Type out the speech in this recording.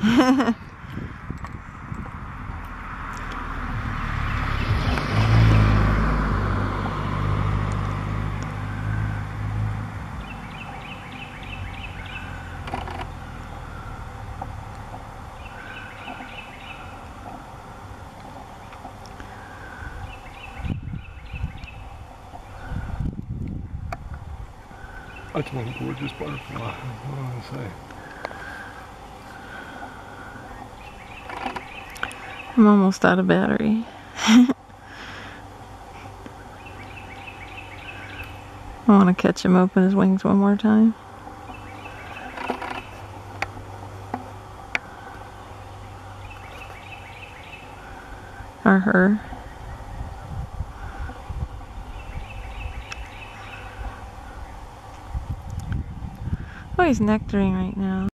That's one gorgeous butterfly. What do I say? I'm almost out of battery. I want to catch him open his wings one more time. Or her. Oh, he's nectaring right now.